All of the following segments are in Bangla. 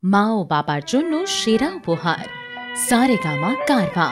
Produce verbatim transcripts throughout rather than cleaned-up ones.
মা ও বাবার জন্য সেরা উপহার সারেগামা কারভা।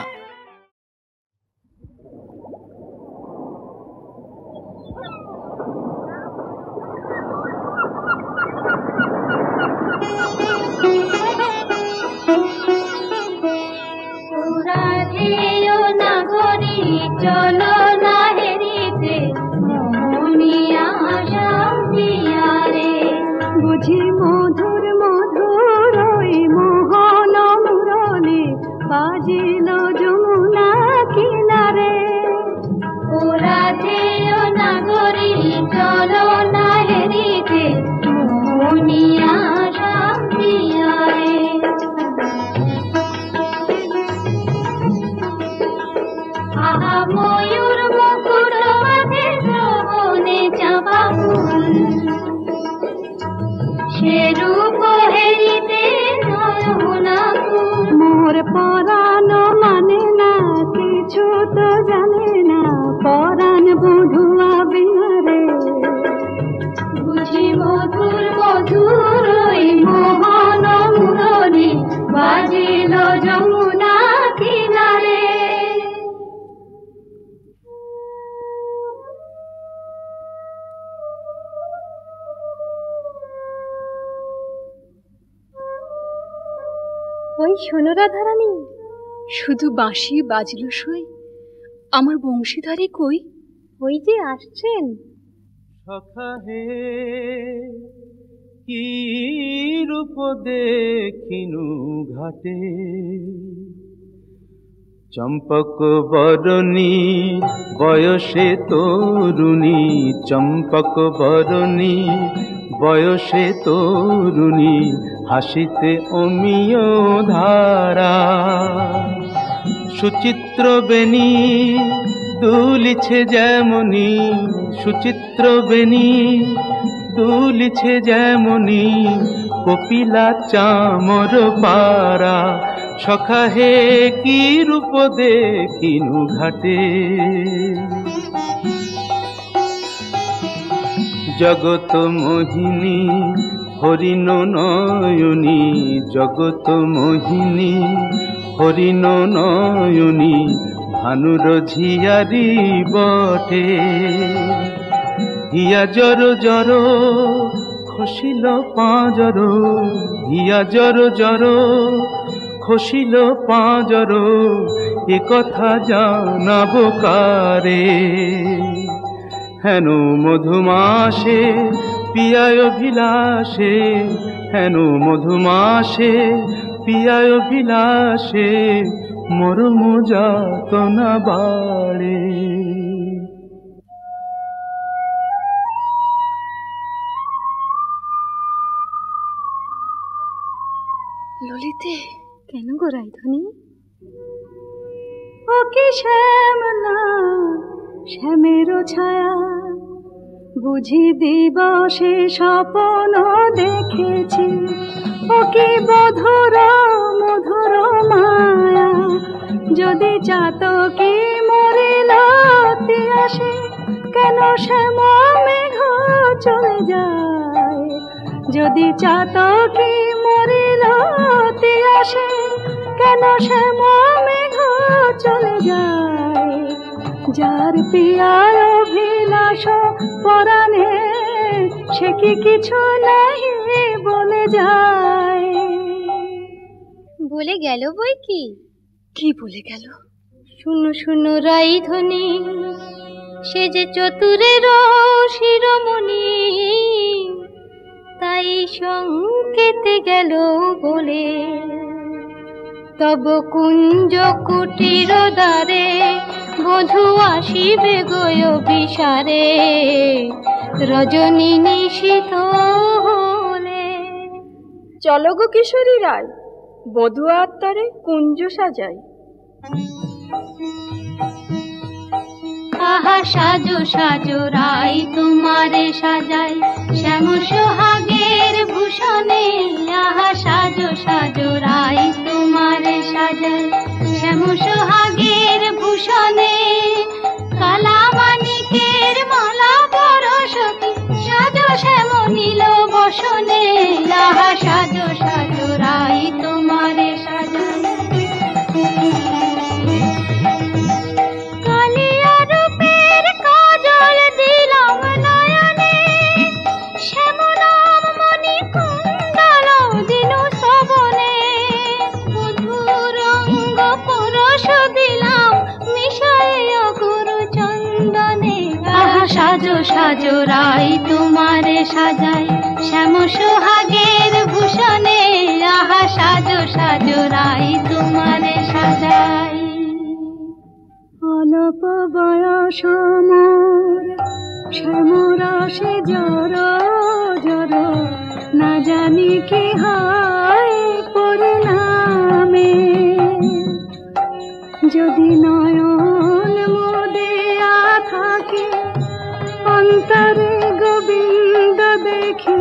চলো না হেরিতে মোহনিয়া শান্তিয়া রে, বুঝি মধুর মধুর ওই মোহন মুরলি বাজিল যমুনা কিনারে। ওরা যেও নাগরী চলো না হেরিতে মোহনিয়া শান্তিয়া রে। ময়ূর মুকুট মাঝে শ্রবণে চাপা ফুল, সে রূপ হেরিতে নয়না কুল। মোর পরাণ মানে না কিছু তো জানে না, পরাণ বধুয়া বিহারে। বুঝি মধুর মধুর ওই মোহন মুরলি বাজিল যমুনা কিনারে। ওই শোনো রাধারানী, শুধু বাঁশি বাজল সই, আমার বংশীধারী কই? ওই যে আসছেন। সখা হে কি রূপ দেখিনু ঘাটে, চম্পক বরণী বয়সে তরুণী, চম্পক বরণী বয়সে তরুণী, হাসিতে অমিয় ধারা। সুচিত্র বেণী দুলিছে যেমনি, সুচিত্র বেণী দুলিছে যেমনি, কপিলা চামর পারা। সখা হে কি রূপ দেখিনু ঘাটে, জগত মোহিনী হরিণ নয়নী, জগত মোহিনী হরিণ নয়নী, ভানুর ঝিয়ারি বটে। হিয়া জর জর খসিল পাঁজর, হিয়া জর জর খসিল পাঁজর, এ কথা জানাব কারে। হেন মধুমাসে পিয়ায় বিলাসে, হেন মধুমাসে পিয়ায় বিলাসে, মরম যাতনা বাড়ে। ললিতে, কেন গো রাইধনী? ও কি শ্যাম না শ্যামের ছায়া, বুঝি দিবসে স্বপ্ন দেখেছি। ও কি মধুর মধুর মায়া, যদি চাতকি মরিল আসে, কেন শ্যাম মেঘ চলে যায়। যদি চাতকি মরিল আসে, কেন শ্যাম মেঘ চলে যায়। যার পিয়ার অভিলাষ পরাণে, সে কি কিছু নাহি বলে যায়। বলে গেল বই কি? কি বলে গেল? শুনো শুনো রাইধনী, সে যে চতুরের শিরোমণি, তাই সংকেতে গেল বলে। তব কুঞ্জ কুটির দ্বারে বধূ আসিবে গয় বিসারে, রজনী নিশীথ হলে। চলো গো কিশোরী রায়, বধূ আত্মারে কুঞ্জ সাজাই। আহা সাজো সাজো রাই তোমারে সাজাই, শ্যাম সোহাগের ভূষণে। আহা সাজো সাজো রাই তোমারে সাজাই, শ্যাম সোহাগের ভূষণে। কালা মানিকের মালা পরশতি, সাজো শ্যাম নীল বসনে। আহা সাজো সাজো রাই জোড়াই তোমারে সাজাই শ্যাম সোহাগের ভূষণে আহা সাজো সাজো রাই তোমারে সাজাই অল্প বয়স মোর শ্যামরাশে জর জর না জানি কি হয় পরিণামে যদি নয়ন মোদিয়া থাকে অন্তরে গোবিন্দ দেখি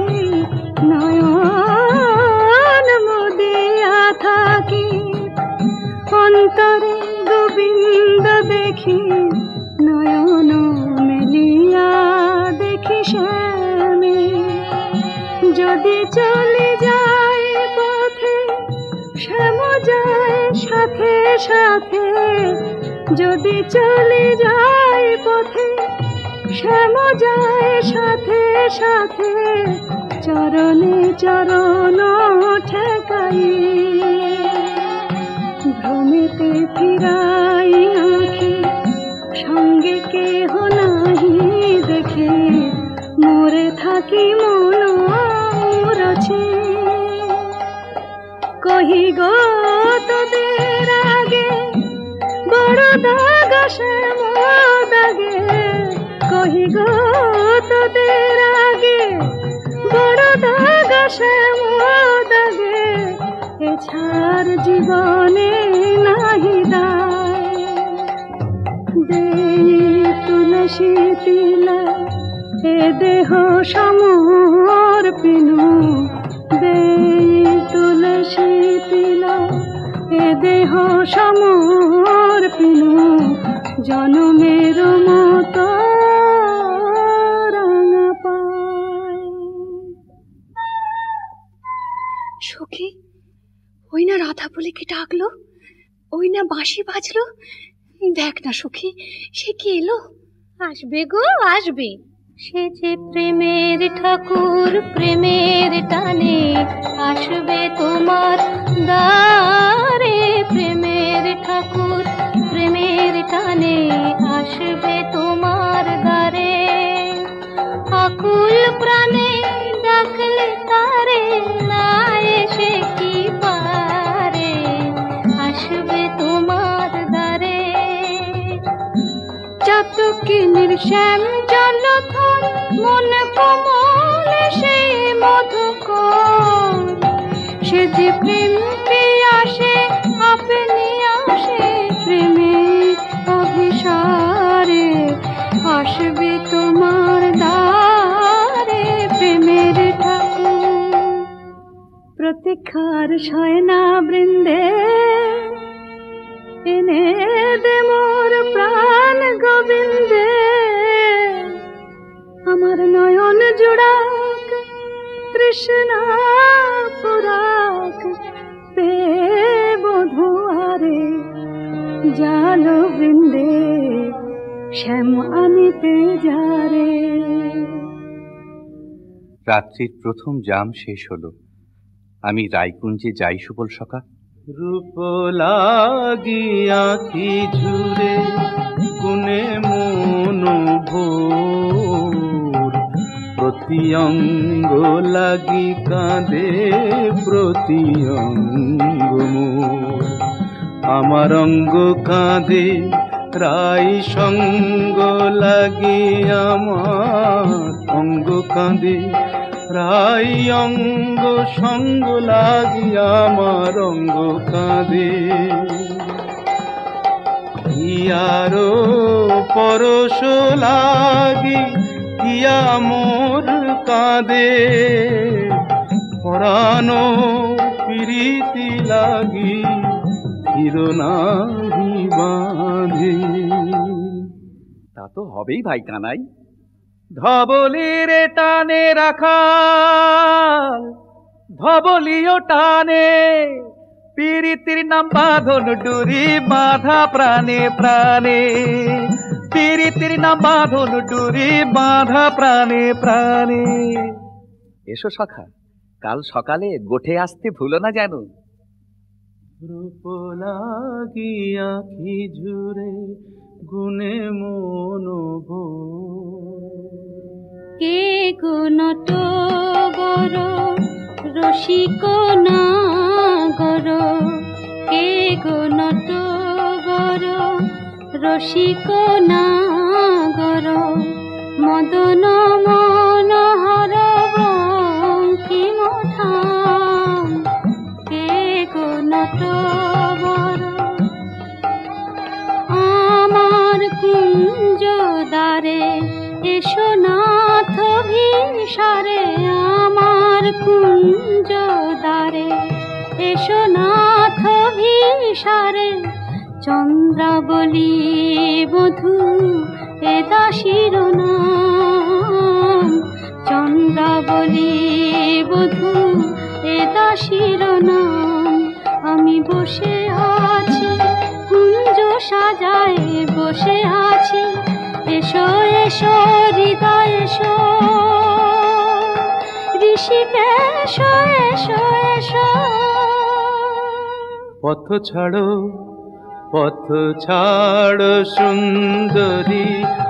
নয়ন মোদিয়া থাকি অন্তরে গোবিন্দ দেখি নয়ন মেলিয়া দেখি শ্যামে যদি চলে যায় পথে শ্যাম যায় সাথে সাথে যদি চলে যায় পথে শ্যাম যায় সাথে সাথে চরণে চরণ ঠেকাই ভ্রমেতে ফিরাই আঁখি সঙ্গে কেহ নাহি দেখে মোরে থাকি মন রছে কহি গো তোদের আগে বড় দাগ শ্যাম দাগে কহি গো তোদের আগে বড় দাগ শ্যাম দাগে এছাড় জীবনে নাহি দায় দেই তুলসী তিলা এ দেহ সমর পিনু দেই তুলসী তিলা এ দেহ সমর পিনু জনমের মতো রাঙা পায় সখী ওই না রাধা বলে কি ডাকলো ওই না বাঁশি বাজলো দেখ না সখী সে কি এলো আসবে গো আসবে সে যে প্রেমের ঠাকুর প্রেমের টানে আসবে তোমার দ্বারে প্রেমের ঠাকুর প্রেমের টানে আসবে তোমার দ্বারে আকুল প্রাণে ডাকলে তারে না এসে কি পারে আসবে তোমার দ্বারে চাতকিনীর শ্যাম জলথল মন কমল সেই মধুকর সে যে প্রেম পিয়াসে আপনি আসে প্রেমে অভিসারে আসবে তোমার দ্বারে প্রেমের ঠাকুর প্রতীক্ষার শয়না বৃন্দে এনে দে মোর প্রাণ গোবিন্দে আমার নয়ন জোড়াক তৃষ্ণা পুরাক পে বধুয়ারে জাল বৃন্দে শ্যাম আনিতে যারে রাত্রির প্রথম জাম শেষ হলো আমি রায়কুঞ্জে যাই সুবল সখা রূপ লাগি আঁখি ঝুরে গুনে মন ভোর প্রতি অঙ্গ লাগি কাঁদে প্রতি অঙ্গ মোর আমার অঙ্গ কাঁদে রাই সঙ্গ লাগি আমার অঙ্গ কাঁদে রাই অঙ্গ সঙ্গ লাগি আমার অঙ্গ কাঁদে ইয়ারো পরশ লাগি ইয়া মোর কাঁদে পরানো প্রীতি লাগি হিরো নাহি বাঁধে তা তো হবেই ভাই কানাই ধবলির টানে রাখাল ধবলিও টানে পীড়িতির নাম বাঁধন ডুরি বাঁধা প্রাণে প্রাণে পীড়িতির নাম বাঁধন ডুরি বাঁধা প্রাণে প্রাণে এসো সখা কাল সকালে গোঠে আসতে ভুলো না যেন রূপ লাগি আঁখি ঝুরে গুনে মন ভোর কে গো নটবর রসিক নাগর, কে গো নটবর রসিক নাগর, মদন মনোহর বঙ্কিম ঠাম, কে গো নটবর। আমার কুঞ্জ দ্বারে এসো নাথ ভিসারে, আমার কুঞ্জ দ্বারে এসো নাথ ভিসারে, চন্দ্রাবলী বধূ এ দাসীর নাম, চন্দ্রাবলী বধূ এ দাসীর নাম। আমি বসে আছি কুঞ্জ সাজায় বসে আছি, এসো এসো হৃদয় এসো, ঋষিকেশ এসো এসো। পথ ছাড়ো পথ ছাড়ো সুন্দরী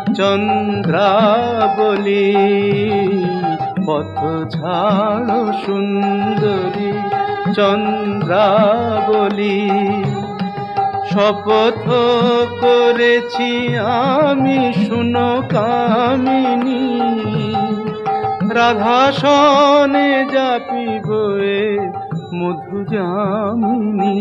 চন্দ্রাবলী, পথ ছাড়ো সুন্দরী চন্দ্রাবলী। শপথ করেছি আমি শুনো কামিনী, রাধা সনে যাপিব এ মধু যামিনী।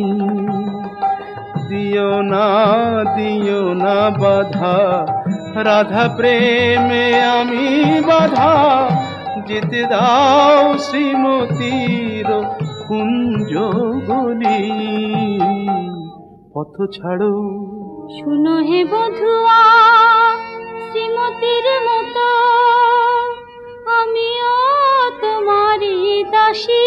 দিও না দিও না বাধা রাধা প্রেমে আমি বাধা, যেতে দাও শ্রীমতীর কুঞ্জ গলি। পথ ছাড়ো শুনো হে বধুয়া শ্রীমতীর মতো, আমিও তোমারই দাসী।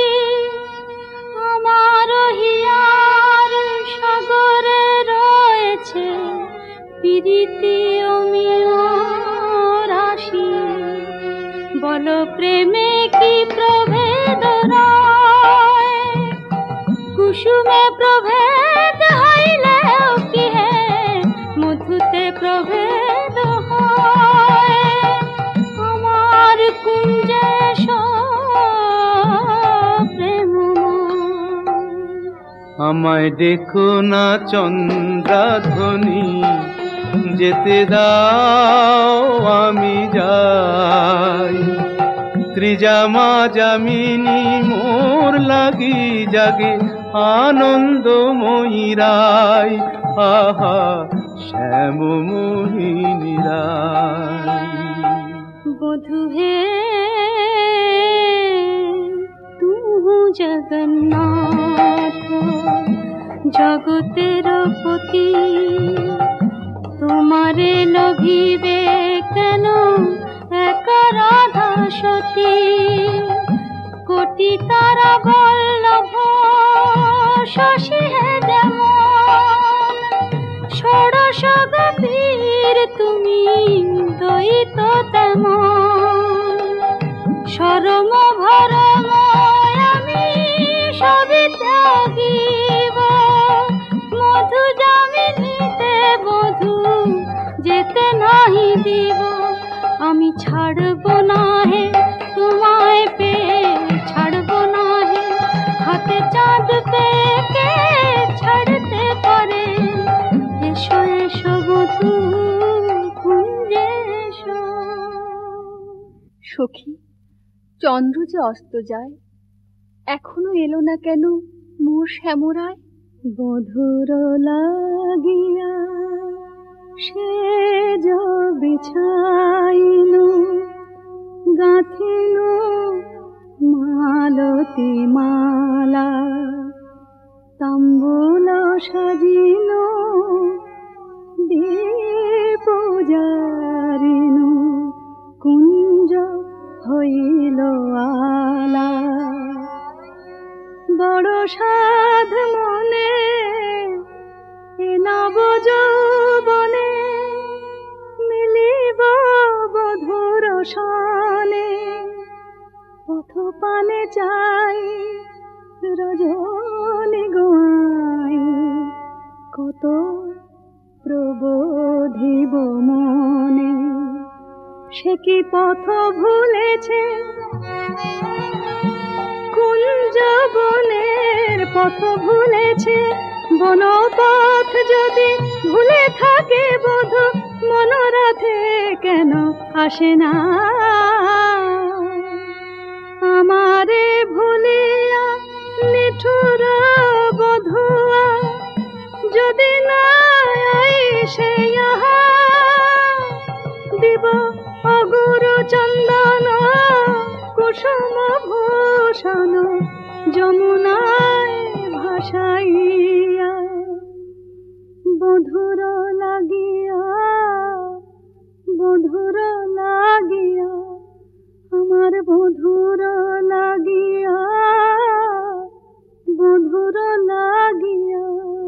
আমার হিয়ার সাগরে রয়েছে প্রীতি অমিয় রাশি, বল প্রেমে কি প্রভেদ রয়, কুসুমে প্রভেদ হইলেও কি হে মধুতে প্রভেদ হয়। আমার কুঞ্জে আমায় দেখো না চন্দ্রাধ্বনি, যেতে দাও আমি যাই। ত্রিজামা যামিনী মোর লাগি জাগে আনন্দময়ী রায়, আহা শ্যাম মোহিনী রায়। বধূ হে তুহু জগন্নাথ জগতের পতি, তোমারে লভিবে কেন এক রাধা সতী। কোটি তারা বল্লভ শশী হে যেমন, ষোড়শ গোপীর তুমি দ্বৈত তেমন। শরম ভরম আমি সবই ত্যাগিব, মধু যামিনীতে বধূ যেতে নাহি দিব। আমি ছাড়ব না হে তোমায় পেয়ে, ছাড়ব না হে হাতে চাঁদ পেয়ে কে ছাড়তে পারে। এসো এসো বধূ কুঞ্জে এসো। সখী, চন্দ্র যে অস্ত যায়, এখনো এলো না কেন মোর শ্যামরায়। বধুর লাগিয়া সেজ বিছাইনু, গাঁথিনু মালতী মালা, তাম্বুল সাজিনু দীপ জারিনু, কুঞ্জ হইল আলা। বড় সাধ মনে এ নব যৌবনে, মিলিব বধুর সনে। পথ পানে চাই রজনী গোয়াই, কত প্রবোধিব মনে। সে কি পথ ভুলেছে, কুঞ্জ বনের পথ ভুলেছে। বনপথ যদি ভুলে থাকে বোধ, মনোরথে কেন আসে না? আমারে ভুলিয়া নিঠুর বধুয়া যদি না আইসে ইহা, দিব অগুরু চন্দন কুসুম ভূষণ যমুনায় ভাসাইয়া। বধুর লাগিয়া বধুর লাগিয়া আমার বধুর লাগিয়া বধুর লাগিয়া।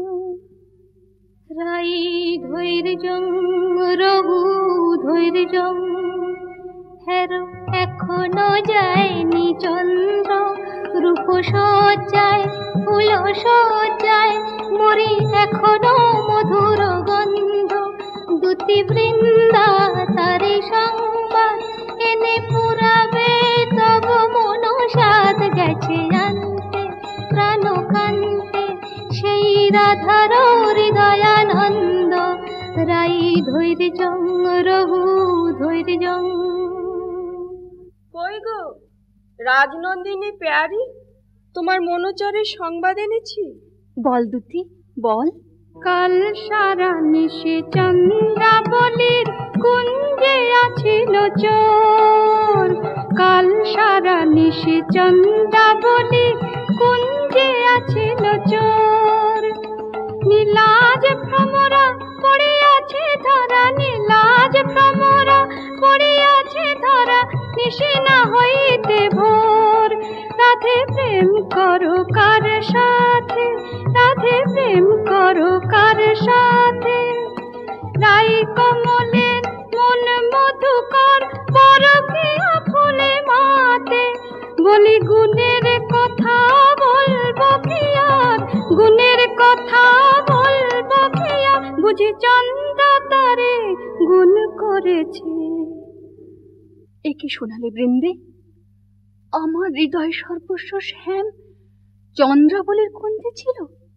রাই ধৈর্যং রঘু ধৈর্যং, হের এখনো যায়নি চন্দ্র। রূপ সজ্জায় ফুল সজ্জায় মরি এখনো মধুর গন্ধ। দুতি বৃন্দা তারি সংবাদ এনে পুরাবে তব মন সাদ গেছে আনতে প্রাণ কান্তে সেই রাধার হৃদয়ানন্দ। রাই ধৈর্যং রঘু ধৈর্যং। কই গো রাজনন্দিনী পেয়ারি, তোমার মনোচরের সংবাদ এনেছি। বল দুতি বল। কাল সারা নিশে চন্দ্রাবলীর কুঞ্জে আছিল চোর। কাল সারা নিশে চন্দ্রাবলীর কুঞ্জে আছিল চোর। নীলাজ ভ্রমরা পড়িয়াছে ধরা, নীলাজ ভ্রমরা পড়িয়াছে ধরা। নিশে না হইতে ভোর। রাধে প্রেম করো কার সাথে, রাধে প্রেম করো কার সাথে। রাই কমলের মন মধুকর পরকীয়া ফুলে মাতে। বলি গুণের কথা বলবো কি আর, গুণের কথা বলবো কি আর। বুঝি চন্দ্র তারে গুণ করেছে। এ কি শোনালে বৃন্দে? আমার হৃদয় সর্বস্ব শ্যাম চন্দ্রাবলীর কুঞ্জে ছিল,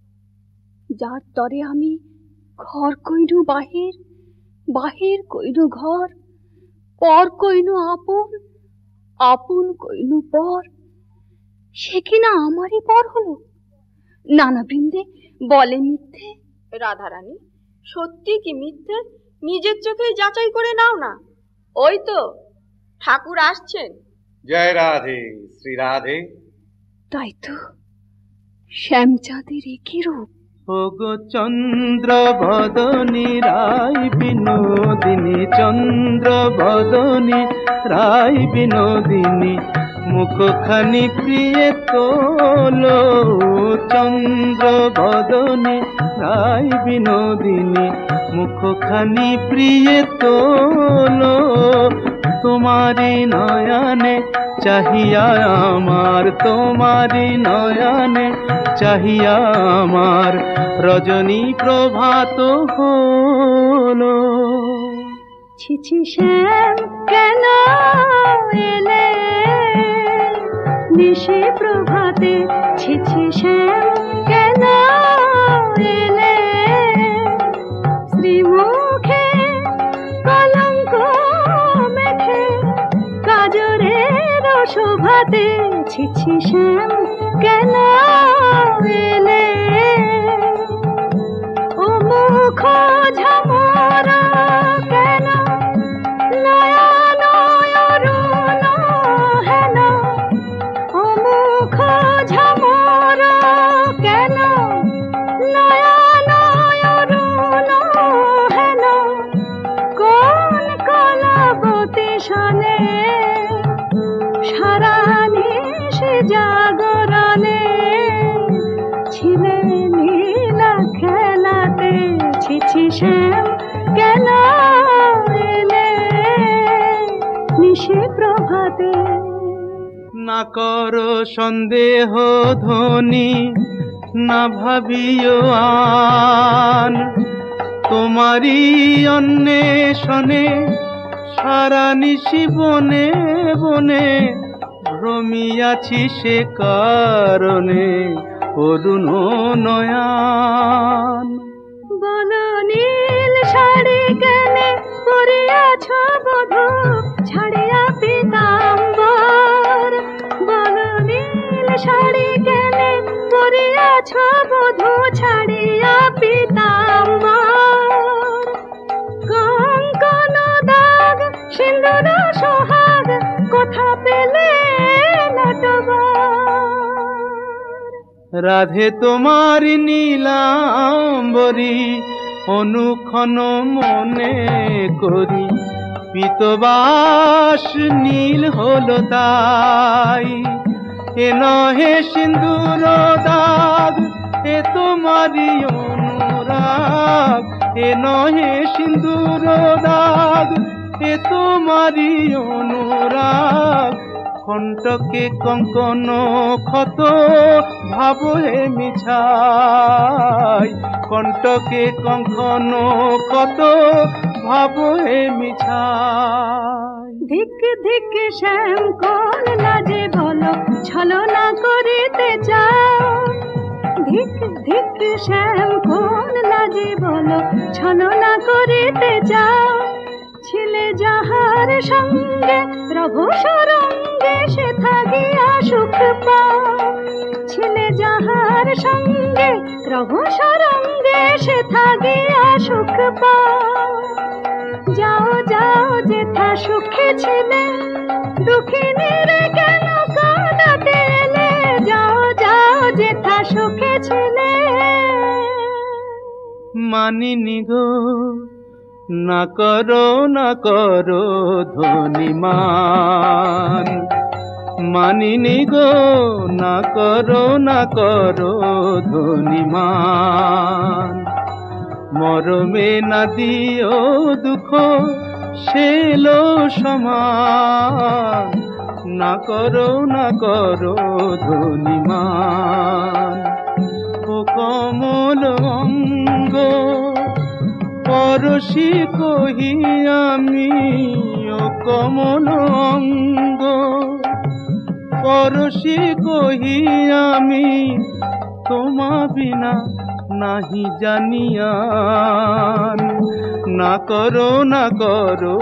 যার তরে আমি ঘর কইনু বাহির, বাহির কইনু ঘর, পর কইনু আপন, আপন কইনু পর। সে কিনা আমারই পর হলো। নানা বৃন্দে বলে মিথ্যে। রাধারানী সত্যি কি মিথ্যে নিজের চোখেই যাচাই করে নাও না। ওই তো ঠাকুর আসছেন। জয় রাধে শ্রী রাধে। তাই তো, শ্যামচাঁদের একই রূপ। ওগো চন্দ্র বদনী রাই বিনোদিনী, চন্দ্র বদনী রাই বিনোদিনী, মুখখানি প্রিয়ে তোলো। চন্দ্র বদনী রাই বিনোদিনী, মুখখানি প্রিয়ে তোলো। তোমারি নয়নে চাহিয়া আমার, তোমারি নয়নে চাহিয়া আমার রজনী প্রভাত হলো। ছিছি শ্যাম কেন এলে নিশি প্রভাতে, ছিছি শ্যাম কেন এলে শ্রীমুখে কলঙ্ক মেখে কাজরের শোভাতে। ছিছি শ্যাম কেন এলে ও মুখ ঝামরা কেন নয়ন অরুণ হেন। ও মুখ ঝামরা কেন নয়ন অরুণ হেন। কোন কলাবতী শনে সারা নিশি জাগরণে ছিলে নীলা খেলাতে। ছিছি শ্যাম কেন এলে নিশি প্রভাতে। না করো সন্দেহ ধ্বনি, না ভাবিও আন। তোমারই অন্বেষণে সারা নিশি বনে বনে ভ্রমিয়াছি সে কারণে অরুণ নয়ন। বলো নীল শাড়ি কেনে পরিয়াছ বধূ ছাড়িয়া পীতাম্বর। বলো নীল শাড়ি কেনে পরিয়াছ বধূ ছাড়িয়া পীতাম্বর। কঙ্কন দাগ সিন্দুর সোহাগ কোথা পেলে নটবর। রাধে তোমার নীলাম্বরী অনুক্ষণ মনে করি, পীতবাস নীল হলো তাই। এ নহে সিন্দুর দাগ এ তোমারি অনুরাগ, এ নহে সিন্দুর দাগ এ তোমারি অনুরাগ। কণ্টকে কঙ্কন ক্ষত ভাব হে মিছাই, কণ্টকে কঙ্কন ক্ষত ভাব হে মিছাই। ধিক ধিক শ্যাম কোন লাজে বলো ছলনা করিতে চাও। ধিক ধিক শ্যাম কোন লাজে বলো ছলনা করিতে চাও। ছিলে যাহার সঙ্গে প্রভু সরঙ্গে সে থাকিয়া সুখ পাও। ছিলে যাহার সঙ্গে প্রভু সরঙ্গে সে থাকিয়া সুখ পাও। যাও যাও যেথা সুখে ছিলে দুঃখিনীর কেন কাঁদাতে এলে। যাও যাও যেথা সুখে ছিলে। মানিনি গো না করো না করো ধনিমান, মানিনি গো না করো না করো ধনিমান। মরমে না দিও দুঃখ সেলো সমান, না করো না করো ধনিমান। ও কমল অঙ্গ পরশি কহি আমি, ও কমল অঙ্গ পরশি কহি আমি, তোমা বিনা নাহি জানিয়ান। না করো না করো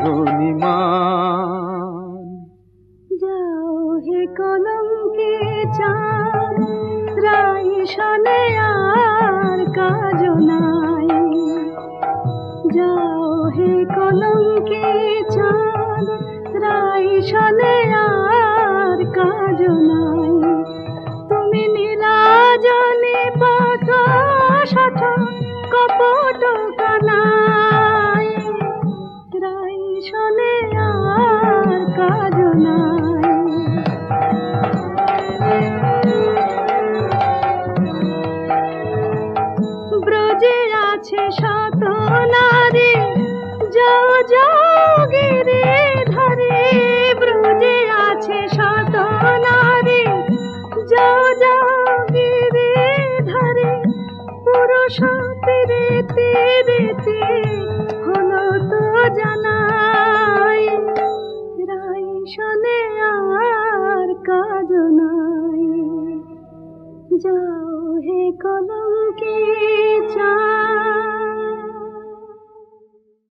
ধনিমান। যাও হে কলঙ্কে চাঁদ রাই শনে আর কাজ নাই। যাও হে কলঙ্কে চাঁদ রাই শনে আর কাজ নাই। তুমি নীলাজনে পথ শঠ কপট কানাই। রাই শনে আর কাজ নাই। ব্রজে আছে শত নারী যাও যাও গিরি ধরে। ব্রজে আছে শত নারী যাও যাও গিরি ধরে। পুরুষ তীরেতে রেতে হলো তো জানাই। রাই শনে আর কাজ নাই। যাও হে কলঙ্কে চাঁদ